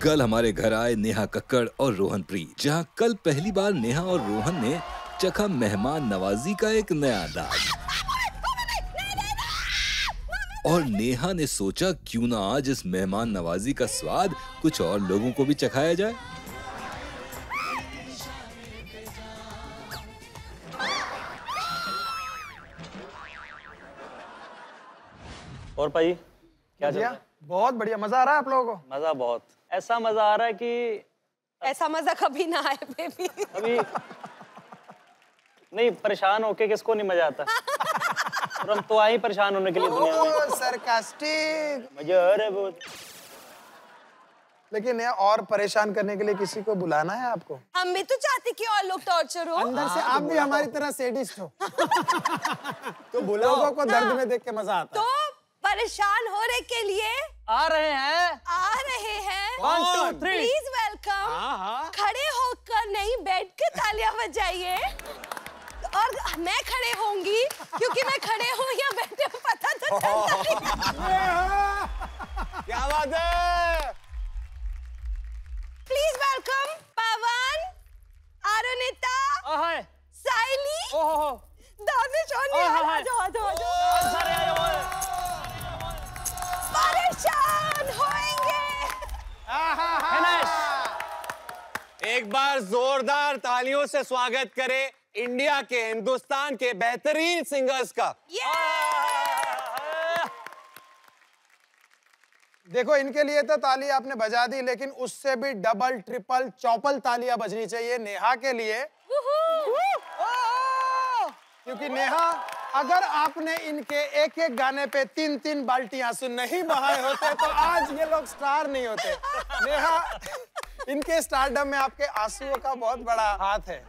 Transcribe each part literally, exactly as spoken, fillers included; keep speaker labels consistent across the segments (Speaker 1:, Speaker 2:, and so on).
Speaker 1: कल हमारे घर आए नेहा कक्कड़ और रोहन प्रीत, जहां कल पहली बार नेहा और रोहन ने चखा मेहमान नवाजी का एक नया अंदाज। और नेहा ने सोचा क्यों ना आज इस मेहमान नवाजी का स्वाद कुछ और लोगों को भी चखाया जाए।
Speaker 2: और भाई क्या चल रहा है?
Speaker 3: बहुत बढ़िया, मजा आ रहा है आप लोगों को?
Speaker 2: मजा बहुत, ऐसा मजा आ रहा है कि
Speaker 4: ऐसा मजा कभी ना आए बेबी।
Speaker 2: अभी नहीं, परेशान होके किसको नहीं मजा आता। और हम तो आए परेशान होने के लिए दुनिया में।
Speaker 3: सरकास्टिक
Speaker 2: मजा आ रहा है बहुत।
Speaker 3: लेकिन ये और परेशान करने के लिए किसी को बुलाना है आपको?
Speaker 4: हम भी तो चाहते कि और लोग टॉर्चर हो।
Speaker 3: अंदर से आप भी हमारी तरह सेडिस्ट हो। तो बुलाओ, लोगों को दर्द में देख के मजा आता है।
Speaker 4: तो परेशान हो रहे के लिए
Speaker 2: आ रहे हैं,
Speaker 4: आ रहे हैं।
Speaker 2: One, two, three.
Speaker 4: Please welcome. खड़े होकर नहीं, बैठ के तालियां बजाइए। और मैं खड़े होंगी क्योंकि मैं खड़े हूँ या बैठे हूँ पता तो चलता नहीं।
Speaker 3: क्या बात है?
Speaker 4: प्लीज वेलकम पवन, अरुणिता, साइली, दानिश और निहाल। आ जाओ, आ जाओ, आ जाओ। परेशान होएंगे।
Speaker 5: एक बार जोरदार तालियों से स्वागत करें इंडिया के, हिंदुस्तान के बेहतरीन सिंगर्स का।
Speaker 3: देखो, इनके लिए तो ताली आपने बजा दी, लेकिन उससे भी डबल ट्रिपल चौपल तालियां बजनी चाहिए नेहा के लिए। क्योंकि नेहा, अगर आपने इनके एक एक गाने पे तीन तीन बाल्टी आंसू नहीं बहाए होते तो आज ये लोग स्टार नहीं होते। नेहा, इनके स्टारडम में आपके आंसुओं का बहुत बड़ा हाथ है।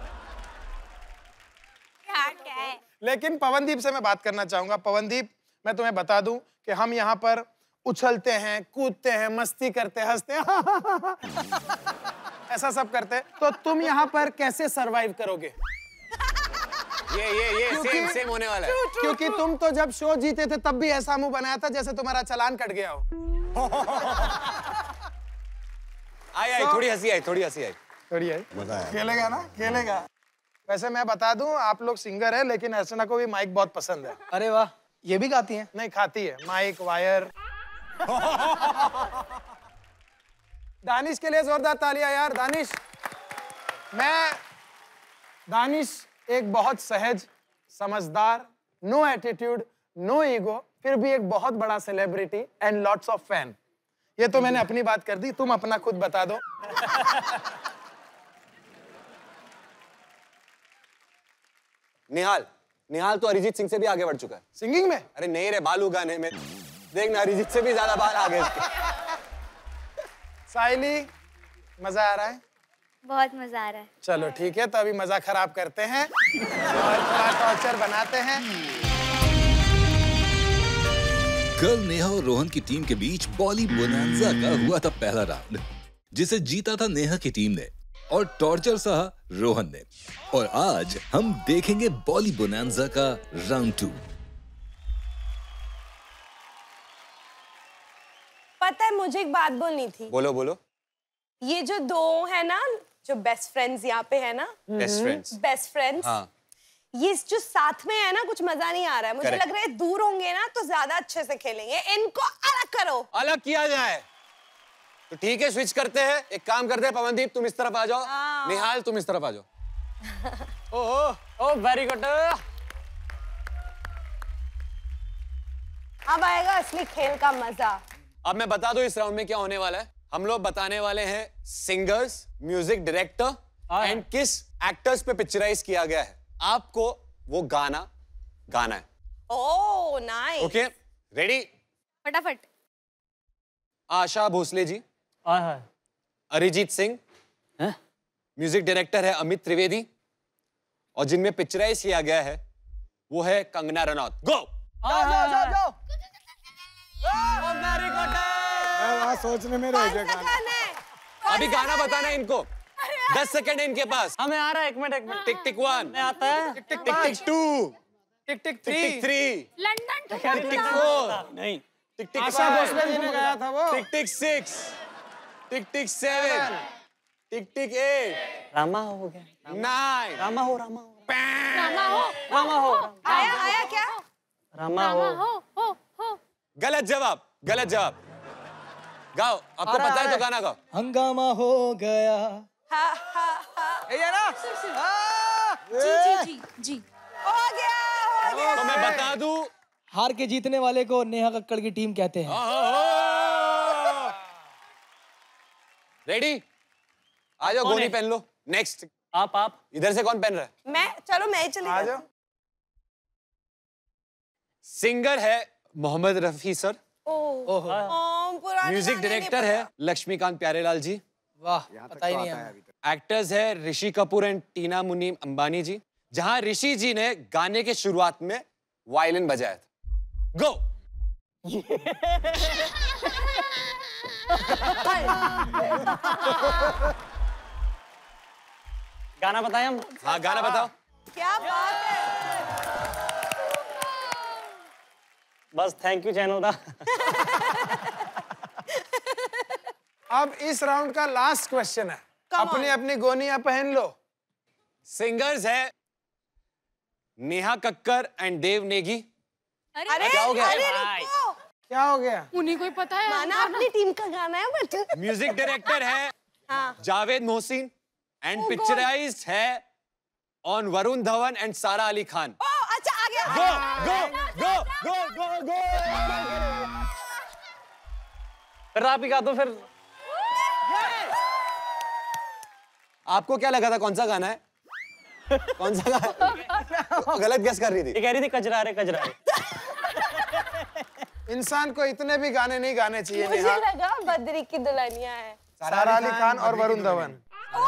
Speaker 4: क्या क्या है?
Speaker 3: लेकिन पवनदीप से मैं बात करना चाहूंगा। पवनदीप, मैं तुम्हें बता दूं कि हम यहाँ पर उछलते हैं, कूदते हैं, मस्ती करते हैं, हंसते हैं, ऐसा सब करते हैं। तो तुम यहाँ पर कैसे सरवाइव करोगे?
Speaker 5: ये ये ये सेम सेम होने वाला है।
Speaker 3: क्योंकि तुम तो जब शो जीते थे तब भी ऐसा मुंह बनाया था जैसे तुम्हारा चालान कट गया हो।
Speaker 5: आई आई थोड़ी हंसी आई, थोड़ी हंसी आई,
Speaker 3: थोड़ी आई। मजा आया। खेलेगा ना? खेलेगा। वैसे मैं बता दूं, आप लोग सिंगर है, लेकिन अर्चना को भी माइक बहुत पसंद है।
Speaker 6: अरे वाह, ये भी गाती हैं?
Speaker 3: नहीं, खाती है माइक, वायर। दानिश के लिए जोरदार तालियां यार। दानिश, मैं दानिश एक बहुत सहज, समझदार, नो एटीट्यूड, नो ईगो, फिर भी एक बहुत बड़ा celebrity and lots of fan. ये तो मैंने अपनी बात कर दी, तुम अपना खुद बता दो।
Speaker 5: निहाल, निहाल तो अरिजीत सिंह से भी आगे बढ़ चुका है
Speaker 3: सिंगिंग में।
Speaker 5: अरे नहीं रे, बालू गाने में देखना अरिजीत से भी ज्यादा बाहर आ गए।
Speaker 3: साइली, मजा आ रहा है?
Speaker 7: बहुत मजा आ रहा है।
Speaker 3: चलो ठीक है, तो अभी मजा खराब करते हैं और थोड़ा टॉर्चर बनाते हैं।
Speaker 1: कल नेहा और रोहन की टीम के बीच बॉली बोनांजा का हुआ था पहला राउंड, जिसे जीता था नेहा की टीम ने और टॉर्चर सहा रोहन ने। और आज हम देखेंगे बॉली बोनांजा का राउंड टू।
Speaker 4: पता है, मुझे एक बात बोलनी थी।
Speaker 5: बोलो बोलो।
Speaker 4: ये जो दो है ना, जो बेस्ट फ्रेंड्स यहाँ पे है ना,
Speaker 5: बेस्ट फ्रेंड्स,
Speaker 4: बेस्ट फ्रेंड्स,
Speaker 5: हाँ,
Speaker 4: ये जो साथ में है ना, कुछ मजा नहीं आ रहा है। मुझे
Speaker 5: Correct.
Speaker 4: लग रहा है दूर होंगे ना तो ज्यादा अच्छे से खेलेंगे। इनको अलग करो।
Speaker 5: अलग किया जाए तो ठीक है, स्विच करते हैं। एक काम करते हैं, पवनदीप तुम इस तरफ आ जाओ, निहाल तुम इस तरफ आ जाओ।
Speaker 2: Oh oh very good.
Speaker 4: अब आएगा असली खेल का मजा।
Speaker 5: अब मैं बता दूं इस राउंड में क्या होने वाला है। हम लोग बताने वाले हैं सिंगर्स, म्यूजिक डायरेक्टर एंड किस एक्टर्स पे पिक्चराइज किया गया है। आपको वो गाना गाना है।
Speaker 4: Oh nice.
Speaker 5: Okay, ready?
Speaker 7: फटाफट।
Speaker 5: आशा भोसले जी,
Speaker 2: हाँ,
Speaker 5: अरिजीत सिंह, म्यूजिक डायरेक्टर है अमित त्रिवेदी, और जिनमें पिक्चराइज किया गया है वो है कंगना रनौत। गो।
Speaker 3: जाओ जाओ जाओ जाओ।
Speaker 5: Very good.
Speaker 3: मैं वहाँ सोचने में रह गया गाना।
Speaker 5: अभी गाना बताना है इनको, दस सेकंड है इनके पास।
Speaker 2: हमें आ रहा है, एक मिनट एक मिनट।
Speaker 5: टिक टिक वन,
Speaker 2: मैं आता है।
Speaker 5: Tick tick tick two,
Speaker 3: tick tick
Speaker 5: tick tick three,
Speaker 7: London
Speaker 5: tick tick four,
Speaker 2: नहीं,
Speaker 5: टिक टिक
Speaker 3: आशा भोसले जी ने गाया था वो।
Speaker 5: Tick tick six, tick tick seven, tick tick eight,
Speaker 2: रामा हो गया,
Speaker 5: नाइन,
Speaker 2: रामा हो, रामा हो,
Speaker 7: रामा हो
Speaker 2: रामा हो,
Speaker 4: आया आया क्या?
Speaker 2: रामा हो।
Speaker 7: रामा हो हो हो
Speaker 5: गलत जवाब, गलत जवाब। गाओ, आपको
Speaker 3: आ रहा
Speaker 5: पता है
Speaker 3: है।
Speaker 5: तो गाना गाओ।
Speaker 6: हंगामा हो गया।
Speaker 4: हा हा हा
Speaker 6: ये ना हाँ।
Speaker 7: जी जी जी जी
Speaker 4: हो गया हो गया।
Speaker 5: तो मैं बता दूं,
Speaker 6: हार के जीतने वाले को नेहा कक्कड़ की टीम कहते हैं।
Speaker 5: रेडी? आ जाओ,
Speaker 2: कौन
Speaker 5: गोली
Speaker 2: है?
Speaker 5: पहन लो। नेक्स्ट,
Speaker 2: आप आप
Speaker 5: इधर से कौन पहन रहा है?
Speaker 4: मैं चलो मैं ही चली
Speaker 3: आ
Speaker 4: जाती
Speaker 3: जाओ।
Speaker 4: हूँ।
Speaker 5: सिंगर है मोहम्मद रफी सर,
Speaker 4: ओह
Speaker 6: ओहो
Speaker 4: ओम, पुराने
Speaker 5: म्यूजिक
Speaker 4: गाने नहीं
Speaker 5: डायरेक्टर है लक्ष्मीकांत प्यारेलाल जी,
Speaker 6: वाह, पता ही नहीं है।
Speaker 5: एक्टर्स है ऋषि कपूर एंड टीना मुनीम अंबानी जी, जहां ऋषि जी ने गाने के शुरुआत में वायलिन बजाया था। गो।
Speaker 2: गाना बताएं हम।
Speaker 5: हाँ, गाना बताओ।
Speaker 4: क्या बात है।
Speaker 2: बस थैंक यू चैनल था।
Speaker 3: अब इस राउंड का लास्ट क्वेश्चन है।
Speaker 4: Come on.
Speaker 3: अपनी अपनी गोनियां पहन लो।
Speaker 5: सिंगर्स है नेहा कक्कर एंड देव नेगी।
Speaker 4: अरे
Speaker 5: क्या हो गया?
Speaker 4: अरे
Speaker 2: भाई।
Speaker 4: रुको,
Speaker 3: क्या हो गया?
Speaker 7: उन्हीं को ही पता है।
Speaker 4: माना अपनी टीम का गाना है बट
Speaker 5: म्यूजिक डायरेक्टर है
Speaker 4: हाँ
Speaker 5: जावेद मोहसिन एंड पिक्चराइज्ड है ऑन वरुण धवन एंड सारा अली खान।
Speaker 4: ओ अच्छा आ गया।
Speaker 5: गो गो गो गो गो गो।
Speaker 2: फिर आप ही गा दो फिर।
Speaker 5: आपको क्या लगा था कौन सा गाना है? कौन सा गाना? गलत गेस कर रही थी।
Speaker 2: ये कह रही थी कजरारे कजरारे।
Speaker 3: इंसान को इतने भी गाने नहीं गाने चाहिए
Speaker 4: मुझे
Speaker 3: नेहा।
Speaker 4: लगा बद्री की दुल्हनिया है।
Speaker 3: सारा अली खान और वरुण धवन।
Speaker 4: ओ,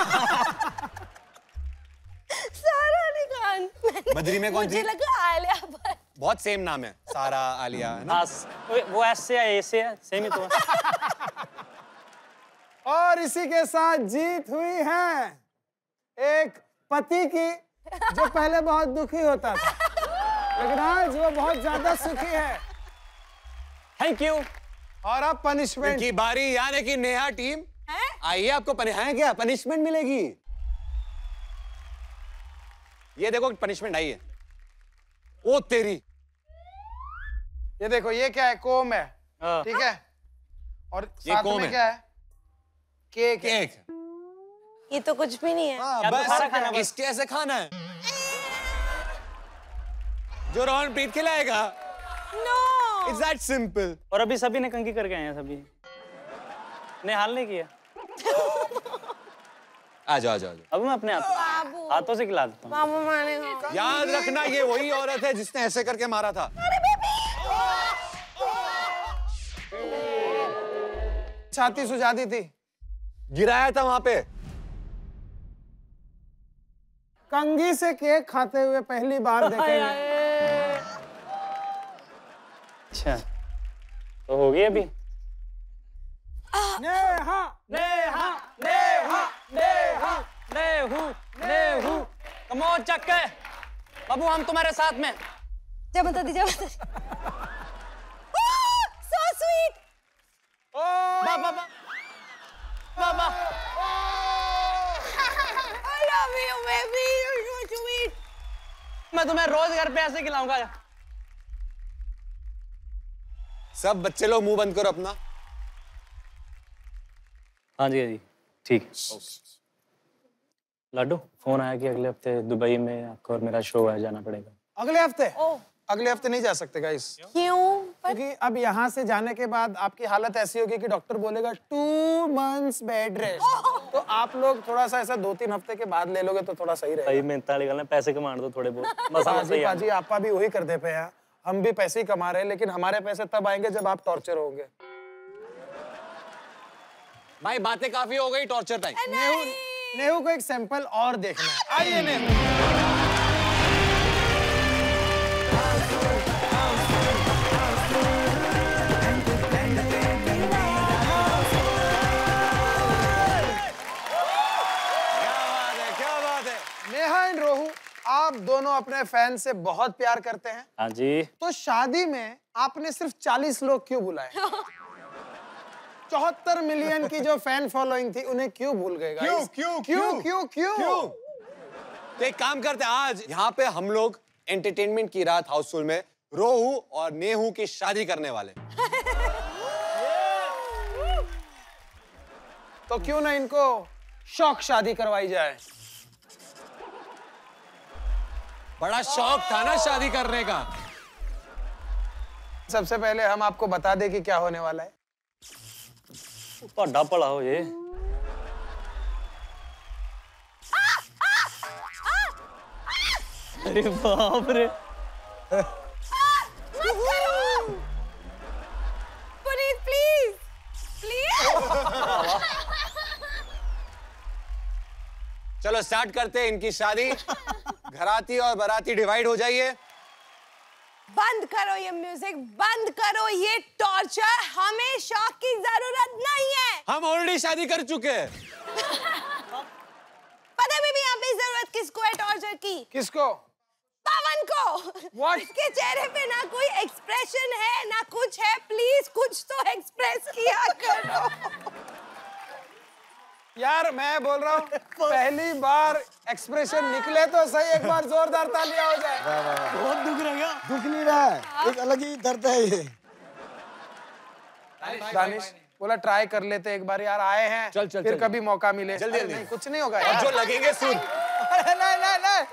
Speaker 4: सारा अली खान।
Speaker 5: बद्री में कौन
Speaker 4: मुझे
Speaker 5: थी?
Speaker 4: लगा आलिया भट्ट।
Speaker 5: बहुत सेम नाम है, सारा आलिया है ना?
Speaker 2: हाँ, वो- वो एस से है, ए से है, सेम ही तो है।
Speaker 3: और इसी के साथ जीत हुई है एक पति की जो पहले बहुत दुखी होता था, लेकिन आज वो बहुत ज्यादा सुखी है।
Speaker 2: Thank you.
Speaker 3: और अब पनिशमेंट।
Speaker 5: इनकी बारी, यानी कि नेहा टीम
Speaker 4: हैं?
Speaker 5: आइए, आपको पनि- है क्या पनिशमेंट मिलेगी? ये देखो पनिशमेंट आई है। ओ तेरी,
Speaker 3: ये देखो, ये क्या है? कोम है,
Speaker 2: हाँ।
Speaker 3: ठीक है। और
Speaker 5: ये
Speaker 3: साथ
Speaker 5: कोम
Speaker 3: में
Speaker 5: है।
Speaker 3: क्या है? केक है।
Speaker 5: केक।
Speaker 4: ये तो कुछ भी नहीं है।
Speaker 5: हाँ,
Speaker 2: या तो सारा खाना
Speaker 5: बस
Speaker 2: बस।
Speaker 5: इसके ऐसे खाना है जो रोहन प्रीत खिलाएगा।
Speaker 4: नो।
Speaker 5: It's that simple.
Speaker 2: और अभी सभी ने कंगी करके आए हैं सभी ने हाल नहीं किया।
Speaker 5: आ जाओ आ जाओ आ जाओ।
Speaker 2: अब मैं अपने हाथ
Speaker 4: बाबू
Speaker 2: हाथों से खिला देता हूँ।
Speaker 4: मामू मानेगा।
Speaker 5: याद रखना, ये वही औरत है जिसने ऐसे करके मारा था।
Speaker 3: छाती सुझा दी थी।
Speaker 5: गिराया था वहां पे।
Speaker 3: कंघी से केक खाते हुए पहली बार देखेंगे।
Speaker 2: अच्छा, तो हो गई अभी।
Speaker 3: नेहा,
Speaker 2: नेहा नेहा नेहा नेहू नेहू कमो चक्के बाबू, हम तुम्हारे साथ में।
Speaker 4: जब बता दीजिए बता सो स्वीट।
Speaker 2: बाबा बाबा
Speaker 4: I love you baby, you so sweet.
Speaker 2: मैं तुम्हें रोज घर पे ऐसे खिलाऊंगा।
Speaker 5: सब बच्चे लोग मुंह बंद करो अपना।
Speaker 2: हाँ जी हाँ जी ठीक। लाडू, फोन आया कि अगले हफ्ते दुबई में आपका और मेरा शो है, जाना पड़ेगा।
Speaker 3: अगले हफ्ते?
Speaker 4: ओह
Speaker 3: अगले हफ्ते नहीं जा सकते गाइस,
Speaker 4: क्यों?
Speaker 3: क्योंकि अब यहाँ से जाने के बाद आपकी हालत ऐसी होगी कि डॉक्टर बोलेगा टू मंथ्स बेड रेस्ट। तो आप लोग थोड़ा सा ऐसा दो तीन हफ्ते के बाद ले लोगे तो थोड़ा सही रहेगा।
Speaker 2: सही में ताली गलना, पैसे कमा दो थोड़े बहुत। बस हम
Speaker 3: पाजी
Speaker 2: सही
Speaker 3: पाजी आपा भी वही करते पे हैं। हम भी पैसे ही कमा रहे हैं, लेकिन हमारे पैसे तब आएंगे जब आप टॉर्चर होंगे।
Speaker 5: भाई बातें काफी हो गई, टॉर्चर टाइम।
Speaker 3: नेहू नेहू को एक सैंपल और देखना है। आइए नेहू। नेहा एंड रोहू, आप दोनों अपने फैन से बहुत प्यार करते हैं,
Speaker 2: हाँ जी।
Speaker 3: तो शादी में आपने सिर्फ चालीस लोग क्यों बुलाए? चौहत्तर मिलियन की जो फैन फॉलोइंग थी उन्हें क्यों भूल गए
Speaker 5: क्यों
Speaker 3: guys?
Speaker 5: क्यों
Speaker 3: क्यों क्यों क्यों
Speaker 5: क्यों? तो एक काम करते हैं, आज यहाँ पे हम लोग एंटरटेनमेंट की रात हाउसफुल में रोहू और नेहू की शादी करने वाले।
Speaker 3: तो क्यों ना इनको शौक शादी करवाई जाए।
Speaker 5: बड़ा शौक था ना शादी करने का।
Speaker 3: सबसे पहले हम आपको बता दें कि क्या होने वाला है।
Speaker 2: ਤੁਹਾਡਾ ਭਲਾ ਹੋ ਜੇ। अरे बाप रे।
Speaker 4: Puneet please please.
Speaker 5: चलो स्टार्ट करते हैं इनकी शादी। घराती और बाराती डिवाइड हो जाइए।
Speaker 4: बंद करो ये म्यूजिक, बंद करो ये टॉर्चर। हमें शौक की जरूरत नहीं है।
Speaker 5: हम ऑलरेडी शादी कर चुके हैं।
Speaker 4: पता भी, भी यहाँ पे जरूरत किसको है टॉर्चर की?
Speaker 3: किसको?
Speaker 4: पवन को।
Speaker 3: What?
Speaker 4: इसके चेहरे पे ना कोई एक्सप्रेशन है ना कुछ है। प्लीज कुछ तो एक्सप्रेस किया करो।
Speaker 3: यार मैं बोल रहा हूँ पहली बार एक्सप्रेशन निकले तो सही, एक बार जोरदार तालियां हो जाए।
Speaker 6: बहुत दुख रहेगा।
Speaker 8: दुख नहीं रहा है, एक अलग ही दर्द है ये।
Speaker 3: दानिश बोला ट्राई कर लेते एक बार यार, आए हैं
Speaker 5: चल, चल,
Speaker 3: फिर
Speaker 5: चल,
Speaker 3: कभी मौका मिले।
Speaker 5: जल्दी,
Speaker 3: अरे
Speaker 5: जल्दी।
Speaker 3: नहीं, कुछ नहीं होगा
Speaker 5: और
Speaker 3: यार।
Speaker 5: जो लगेंगे सुन।
Speaker 3: नहीं नहीं नहीं,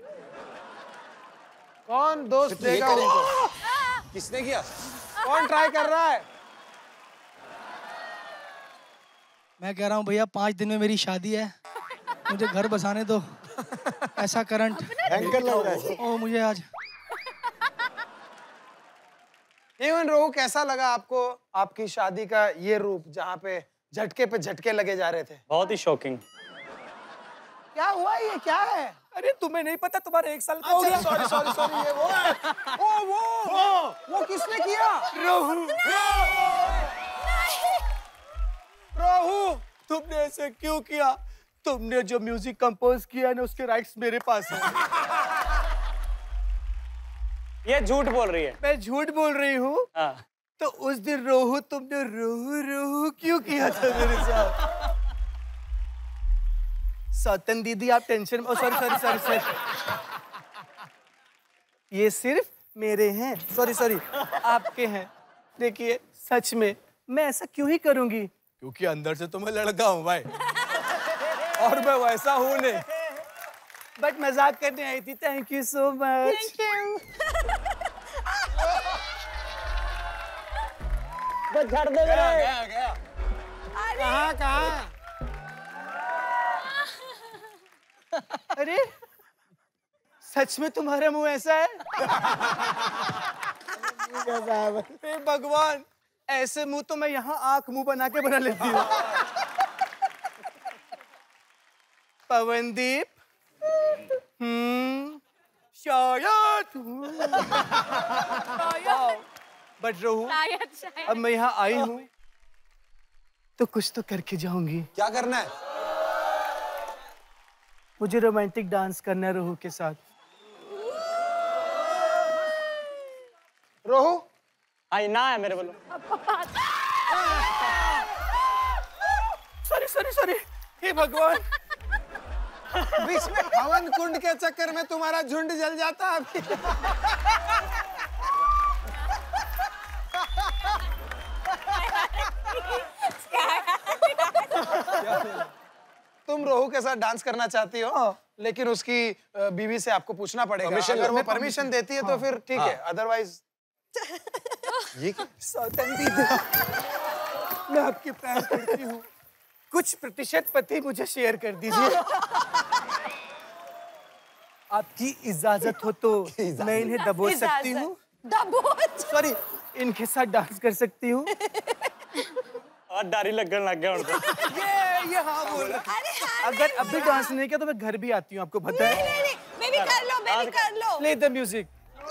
Speaker 3: कौन दोस्त देगा उनको?
Speaker 5: किसने किया?
Speaker 3: कौन ट्राई कर रहा है?
Speaker 6: मैं कह रहा हूँ भैया पाँच दिन में मेरी शादी है, मुझे घर बसाने दो। ऐसा करंट
Speaker 8: एंकर लग रहा है।
Speaker 6: ओ मुझे आज।
Speaker 3: इवन रोहू कैसा लगा आपको आपकी शादी का ये रूप जहाँ पे झटके पे झटके लगे जा रहे थे?
Speaker 2: बहुत ही शॉकिंग।
Speaker 3: क्या हुआ ये क्या है?
Speaker 6: अरे तुम्हें नहीं पता, तुम्हारे एक साल का हो गया।
Speaker 3: सॉरी सॉरी सॉरी, ये वो है। ओ वो वो वो किसने किया?
Speaker 6: रोहू
Speaker 3: रोहू
Speaker 6: तुमने ऐसे क्यों किया? तुमने जो म्यूजिक कंपोज किया है ना उसके राइट्स मेरे पास है।
Speaker 2: ये झूठ बोल रही है।
Speaker 6: मैं झूठ बोल रही हूँ?
Speaker 2: हाँ।
Speaker 6: तो उस दिन रोहू तुमने रोहू रोहू क्यों किया था मेरे साथ? सौतन दीदी आप टेंशन में, सॉरी सॉरी सॉरी सॉरी, ये सिर्फ मेरे हैं, सॉरी सॉरी आपके हैं। देखिए सच में मैं ऐसा क्यों ही करूंगी, क्योंकि अंदर से तो मैं लड़का हूँ भाई, और मैं वैसा हूँ नहीं। बट मजाक करने आई थी। Thank you so much.
Speaker 2: बस छड़ दे मेरे।
Speaker 5: गया गया।
Speaker 3: कहाँ कहाँ?
Speaker 6: अरे सच में तुम्हारा मुंह ऐसा है? हे भगवान, ऐसे मुंह तो मैं यहाँ आंख मुंह बना के बना लेती हूँ। पवनदीप, हम्म, शायद, बट रोहू
Speaker 7: शायद शायद।
Speaker 6: अब मैं यहाँ आई हूँ तो कुछ तो करके जाऊंगी।
Speaker 5: क्या करना है?
Speaker 6: मुझे रोमांटिक डांस करना है रोहू के साथ।
Speaker 3: रोहू
Speaker 2: आई ना है मेरे बोलो।
Speaker 6: सॉरी सॉरी सॉरी, हे भगवान।
Speaker 3: बीच में हवन कुंड के चक्कर में तुम्हारा झुंड जल जाता अभी। तुम रोहू के साथ डांस करना चाहती हो, लेकिन उसकी अ, बीवी से आपको पूछना पड़ेगा।
Speaker 5: Permission
Speaker 3: अगर
Speaker 5: लो।
Speaker 3: वो परमिशन देती है तो फिर ठीक है, अदरवाइज
Speaker 5: ये क्या?
Speaker 6: सौतन दीदी, मैं आपके पैर पड़ती हूँ, कुछ प्रतिशत पति मुझे शेयर कर दीजिए। आपकी इजाजत हो तो मैं इन्हें दबोच सकती हूँ।
Speaker 4: दबोच?
Speaker 6: सॉरी, इनके साथ डांस कर सकती हूँ।
Speaker 2: और डर ही लगने लग गया उनको।
Speaker 6: ये ये हाँ बोल रहा।
Speaker 4: अरे हाँ,
Speaker 6: अगर अभी डांस नहीं किया तो मैं घर भी आती हूँ, आपको पता
Speaker 4: नहीं
Speaker 6: है।
Speaker 4: नहीं नहीं, बेबी कर लो, बेबी कर लो।
Speaker 6: Play the music.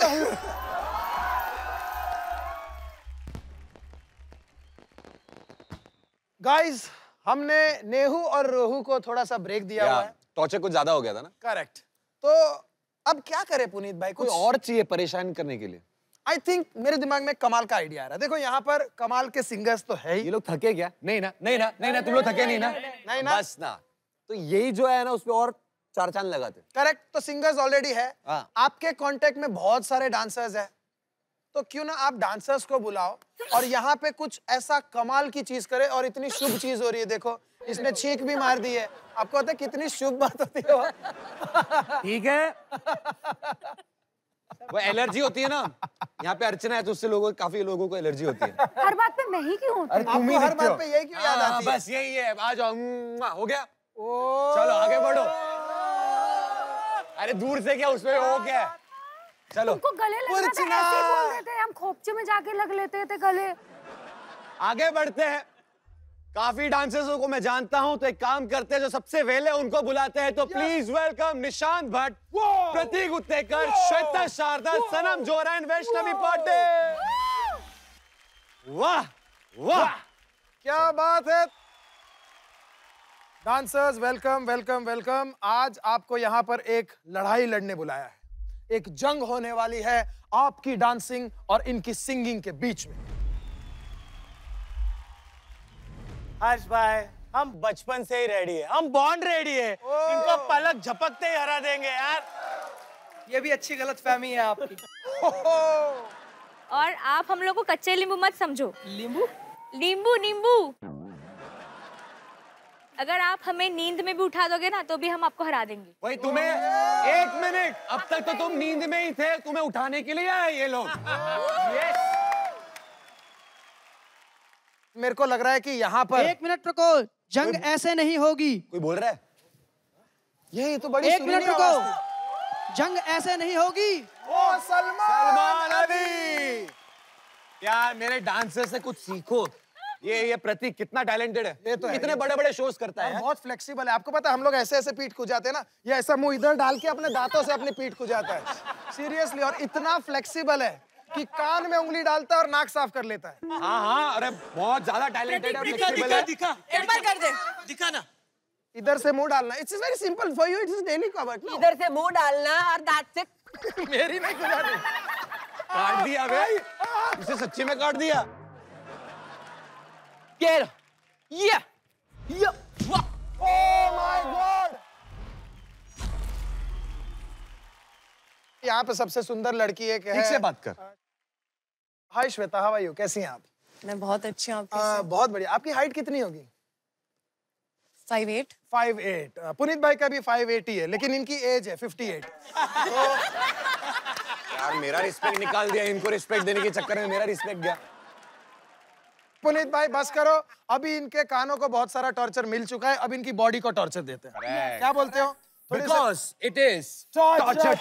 Speaker 3: गाइस, हमने नेहू और रोहू को थोड़ा सा ब्रेक दिया हुआ है।
Speaker 5: टॉर्चर कुछ ज्यादा हो गया था ना?
Speaker 3: करेक्ट। तो अब क्या करें पुनीत भाई?
Speaker 5: कोई
Speaker 3: कुछ
Speaker 5: और चाहिए परेशान करने के लिए?
Speaker 3: आई थिंक मेरे दिमाग में कमाल का आइडिया आ रहा है। देखो यहाँ पर कमाल के सिंगर्स तो है ही।
Speaker 5: ये लोग थके क्या? नहीं ना, नहीं ना, नहीं ना, तुम लोग थके नहीं ना?
Speaker 3: नहीं ना?
Speaker 5: बस ना। तो यही जो है ना उसपे और चार चांद लगाते।
Speaker 3: करेक्ट। तो सिंगर्स ऑलरेडी है,
Speaker 5: हाँ।
Speaker 3: आपके कांटेक्ट में बहुत सारे डांसर्स हैं, तो क्यों ना आप डांसर्स को बुलाओ और यहाँ पे कुछ ऐसा कमाल की चीज करे। और इतनी शुभ चीज हो रही है, देखो इसने छींक भी मार दी है। आपको पता है कितनी शुभ बात होती है वो?
Speaker 5: ठीक है, वो एलर्जी होती है ना। यहाँ पे अर्चना है तो उससे लोगों काफी लोगों को एलर्जी होती है।
Speaker 7: हर बात पे मैं ही क्यों होती हूँ?
Speaker 3: आपको हर बात पे यही क्यों याद
Speaker 5: हाँ,
Speaker 3: आती है?
Speaker 5: बस यही है। आ जाओ, मुआ, हो गया।
Speaker 3: ओ,
Speaker 5: चलो आगे बढ़ो। अरे दूर से क्या, उसमें हो क्या? चलो
Speaker 7: तुमको गले लग रहा था, ऐसे ही बोल देते, हम खोपचे में जाके लग लेते थे गले।
Speaker 5: आगे बढ़ते हैं। काफी डांसर्सों को मैं जानता हूं, तो एक काम करते हैं, जो सबसे पहले उनको बुलाते हैं। तो please welcome Nishant Bhatt, Prateek Utekar, Shweta Sharda, Sanam Johar and Vaishnavi Patil. वाह वाह,
Speaker 3: क्या बात है। Dancers welcome welcome welcome. आज आपको यहाँ पर एक लड़ाई लड़ने बुलाया है। एक जंग होने वाली है आपकी डांसिंग और इनकी सिंगिंग के बीच में।
Speaker 6: हर्ष भाई, हम बचपन से ही रेडी है, हम बॉन्ड रेडी है। इनको पलक झपकते ही हरा देंगे यार। ये भी अच्छी गलतफहमी है आपकी।
Speaker 9: और आप हम लोग को कच्चे नींबू मत समझो। नींबू नींबू नींबू अगर आप हमें नींद में भी उठा दोगे ना तो भी हम आपको हरा देंगे।
Speaker 5: भाई तुम्हें एक मिनट, अब तक तो तुम नींद में ही थे, तुम्हें उठाने के लिए आए ये लोग। yes.
Speaker 3: मेरे को लग रहा है कि यहाँ पर
Speaker 10: एक मिनट रुको, जंग ऐसे नहीं होगी।
Speaker 5: कोई बोल रहा है?
Speaker 3: यही तो बड़ी
Speaker 10: एक मिनट रुको, जंग ऐसे नहीं होगी।
Speaker 3: ओ सलमान
Speaker 5: सलमान अली, यार मेरे डांसर से कुछ सीखो। ये ये प्रतीक कितना टैलेंटेड है,
Speaker 3: ये तो है,
Speaker 5: कितने
Speaker 3: ये
Speaker 5: बड़े बड़े शोज करता है।
Speaker 3: बहुत फ्लेक्सिबल है। आपको पता है हम लोग ऐसे ऐसे पीठ खुजाते हैं ना, ये ऐसा मुंह इधर डाल के अपने दांतों से अपनी पीठ खुजाता है सीरियसली। और इतना फ्लेक्सिबल है कि कान में उंगली डालता है और नाक साफ कर लेता है।
Speaker 5: हाँ हाँ, अरे बहुत ज्यादा टैलेंटेड है, फ्लेक्सिबल है।
Speaker 6: दिखा,
Speaker 4: एक बार कर दे।
Speaker 6: दिखा ना।
Speaker 3: इधर से मुंह डालना, it's very simple for you, it is daily covered.
Speaker 4: इधर से मुंह डालना और दांत से
Speaker 3: मेरी नहीं खुजानी।
Speaker 5: काट दिया भाई, इसे सच्ची में काट दिया।
Speaker 6: ये ये ये वाह,
Speaker 3: ओह माय गॉड। यहाँ पे सबसे सुंदर लड़की एक है।
Speaker 5: ठीक से बात कर।
Speaker 3: Hi Shweta, how are you? कैसी हैं आप?
Speaker 4: मैं बहुत अच्छी हूँ।
Speaker 3: आ, बहुत बढ़िया। आपकी हाइट कितनी होगी?
Speaker 4: Five eight.
Speaker 3: Five eight. Puneet भाई का भी फाइव एट ही है, लेकिन इनकी एज है फिफ्टी एट। तो
Speaker 5: यार मेरा रिस्पेक्ट निकाल दिया, इनको रिस्पेक्ट देने के चक्कर में मेरा रिस्पेक्ट गया।
Speaker 3: पुनीत भाई बस करो, अभी इनके कानों को बहुत सारा टॉर्चर मिल चुका है, अब इनकी बॉडी को टॉर्चर देते हैं। क्या बोलते हो?
Speaker 5: Because it is
Speaker 3: torture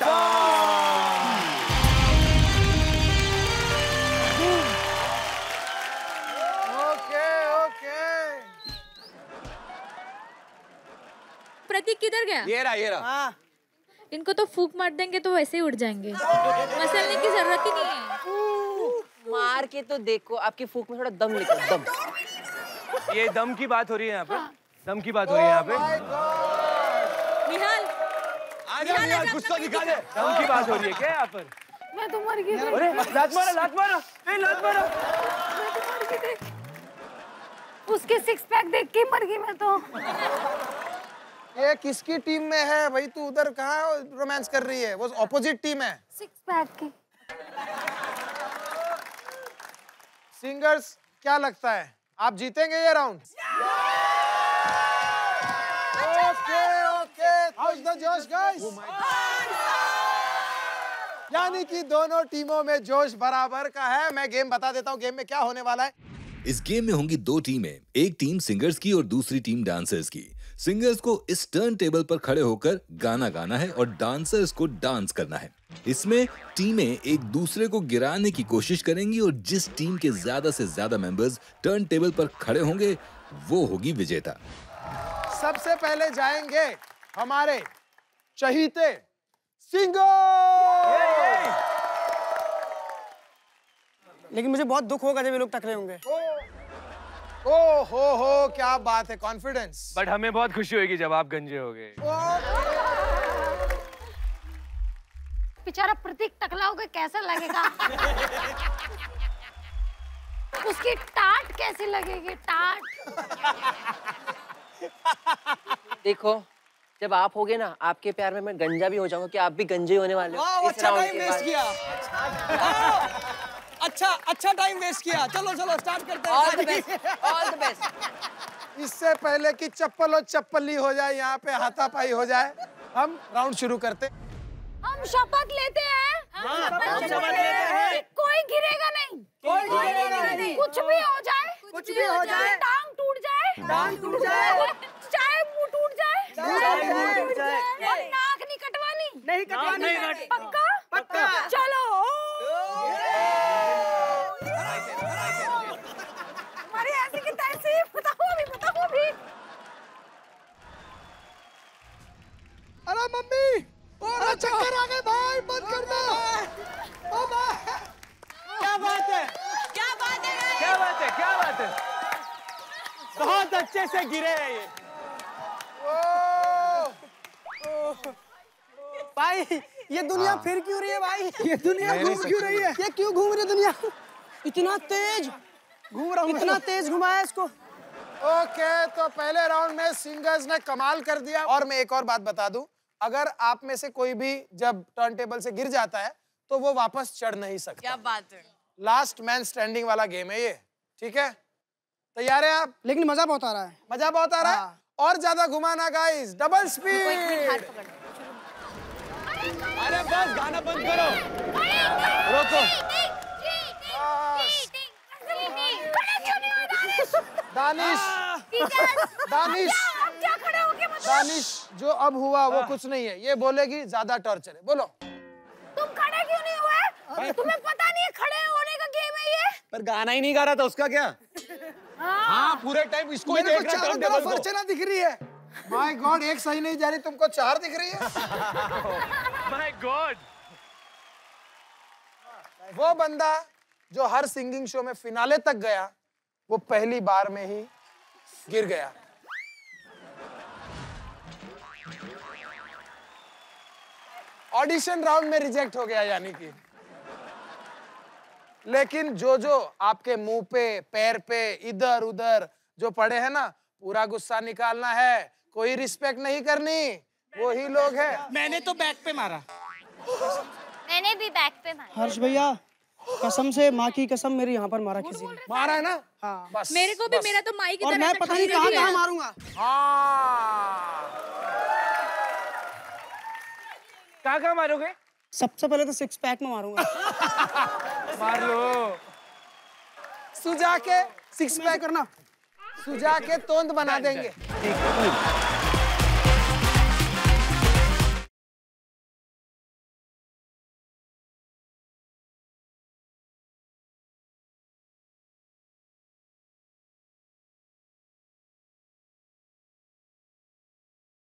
Speaker 3: okay okay.
Speaker 9: Prateek किधर गया?
Speaker 5: ये रहा ये रहा।
Speaker 9: इनको तो फूक मार देंगे तो वैसे ही उड़ जाएंगे, मसलने की जरूरत ही नहीं है।
Speaker 4: मार के तो देखो, आपकी फूक में थोड़ा दम निकल, दम।
Speaker 6: ये दम की बात हो रही है यहाँ पे, दम की बात हो रही है यहाँ पे।
Speaker 9: निहाल,
Speaker 5: आ जा निहाल, कुछ तो दिखा दे।
Speaker 6: दम की बात हो रही है क्या यहाँ पर?
Speaker 7: मैं तो मर गई थी।
Speaker 6: अरे लात मारा, लात मारा, ए लात मारा।
Speaker 7: मैं तो मर गई थी। उसके सिक्स पैक देख के मर गई मैं तो।
Speaker 3: ये किसकी टीम में है भाई? तू उधर कहाँ रोमांस कर रही है? वो ऑपोजिट टीम है।
Speaker 7: सिक्स पैक की।
Speaker 3: सिंगर्स क्या लगता है आप जीतेंगे ये round? Okay okay, how's the जोश गाइस। यानी कि दोनों टीमों में जोश बराबर का है। मैं गेम बता देता हूँ, गेम में क्या होने वाला है।
Speaker 1: इस गेम में होंगी दो टीमें, एक टीम सिंगर्स की और दूसरी टीम डांसर्स की। सिंगर्स को इस टर्न टेबल पर खड़े होकर गाना गाना है और डांसर्स को डांस करना है। इसमें टीमें एक दूसरे को गिराने की कोशिश करेंगी और जिस टीम के ज्यादा से ज्यादा मेंबर्स टर्न टेबल पर खड़े होंगे वो होगी विजेता।
Speaker 3: सबसे पहले जाएंगे हमारे चहीते सिंगर।
Speaker 10: लेकिन मुझे बहुत दुख होगा जब ये लोग टकरे होंगे।
Speaker 3: ओ हो हो, क्या बात है, कॉन्फिडेंस।
Speaker 6: बट हमें बहुत खुशी होगी जब आप गंजे होगे।
Speaker 7: बेचारा प्रतीक टकला होकर कैसा लगेगा? उसकी टाट कैसी लगेगी? टाट।
Speaker 11: देखो जब आप होगे ना, आपके प्यार में मैं गंजा भी हो जाऊंगा कि आप भी गंजे होने वाले हो।
Speaker 10: वाह, अच्छा टाइम वेस्ट किया। अच्छा अच्छा टाइम वेस्ट किया। चलो चलो स्टार्ट करते हैं।
Speaker 11: All the best, all the best.
Speaker 3: इससे पहले कि चप्पल और चप्पली हो जाए, यहाँ पे हाथापाई हो जाए, हम राउंड शुरू करते।
Speaker 7: हम शपथ लेते हैं।
Speaker 10: हाँ, हम शपथ लेते हैं।
Speaker 7: कोई गिरेगा नहीं।
Speaker 10: कोई गिरेगा नहीं।
Speaker 7: कुछ भी हो जाए,
Speaker 10: कुछ भी हो जाए।
Speaker 7: टांग टूट जाए,
Speaker 10: टांग टूट जाए।
Speaker 7: चाहे मुंह टूट जाए,
Speaker 10: चाहे मुंह टूट जाए।
Speaker 7: और नाक नहीं कटवानी।
Speaker 10: नहीं कटवानी।
Speaker 7: पक्का?
Speaker 10: पक्का।
Speaker 7: चलो। हमारे ऐसे की तैसे बताओ अभी, बताओ अभी।
Speaker 3: अरे मम्मी, अरे चक्कर आ गए भाई, बंद कर दो।
Speaker 10: क्या बात है?
Speaker 4: क्या बात है?
Speaker 10: क्या बात है? क्या बात है? बहुत अच्छे से गिरे हैं ये। भाई ये दुनिया फिर क्यों रही है भाई? ये दुनिया घूम क्यों रही है? ये क्यों घूम रही है दुनिया? इतना तेज घूम रहा हूँ, इतना तेज घुमाया इसको।
Speaker 3: ओके, तो पहले राउंड में सिंगर्स ने कमाल कर दिया। और मैं एक और बात बता दूं, अगर आप में से कोई भी जब टर्न टेबल से गिर जाता है तो वो वापस चढ़ नहीं सकता।
Speaker 4: क्या बात है?
Speaker 3: लास्ट मैन स्टैंडिंग वाला गेम है ये, ठीक है? तैयार है आप?
Speaker 10: लेकिन मजा बहुत आ रहा है।
Speaker 3: मजा बहुत आ रहा है। और ज्यादा घुमाना गाइस, डबल स्पीड।
Speaker 5: अरे बस गाना बंद करो, रोको।
Speaker 3: दानिश, दानिश,
Speaker 7: क्या खड़े हो गए?
Speaker 3: दानिश, जो अब हुआ वो कुछ नहीं है। ये बोलेगी ज्यादा टॉर्चर है। बोलो।
Speaker 7: तुम खड़े क्यों नहीं हुए? तुम्हें पता नहीं है खड़े होने का गेम है ये?
Speaker 5: पर गाना ही नहीं गा रहा था, उसका क्या? हाँ, पूरे टाइम इसको ही
Speaker 3: मेरे को
Speaker 5: देख रहा
Speaker 3: चारों
Speaker 5: था
Speaker 3: तरफ अर्चना दिख रही है। माय गॉड, एक सही नहीं जा रही, तुमको चार दिख रही है।
Speaker 6: My god.
Speaker 3: वो बंदा जो हर सिंगिंग शो में फिनाले तक गया, वो पहली बार में ही गिर गया। ऑडिशन राउंड में रिजेक्ट हो गया यानी कि। लेकिन जो जो आपके मुंह पे, पैर पे, इधर उधर जो पड़े हैं ना, पूरा गुस्सा निकालना है, कोई रिस्पेक्ट नहीं करनी, वही लोग हैं।
Speaker 10: मैंने तो बैक पे मारा।
Speaker 7: मैंने भी बैक पे मारा।
Speaker 10: हर्ष भैया कसम से, माँ की कसम, मेरी यहाँ पर मारा किसी ने।
Speaker 3: मारा है ना?
Speaker 10: हाँ।
Speaker 3: बस,
Speaker 9: मेरे को भी,
Speaker 3: बस।
Speaker 9: मेरा तो माई की
Speaker 10: और
Speaker 9: तरह
Speaker 10: मैं
Speaker 9: से
Speaker 10: पता नहीं
Speaker 9: खड़ी
Speaker 10: कहाँ
Speaker 9: रही
Speaker 10: कहाँ
Speaker 9: है।
Speaker 10: मारूंगा।
Speaker 3: हाँ।
Speaker 6: कहाँ कहाँ मारोगे?
Speaker 10: सबसे पहले तो सिक्स पैक में मारूंगा।
Speaker 3: मार लो। सुजा के सिक्स पैक
Speaker 10: करना,
Speaker 3: सुजा के तोंद बना देंगे।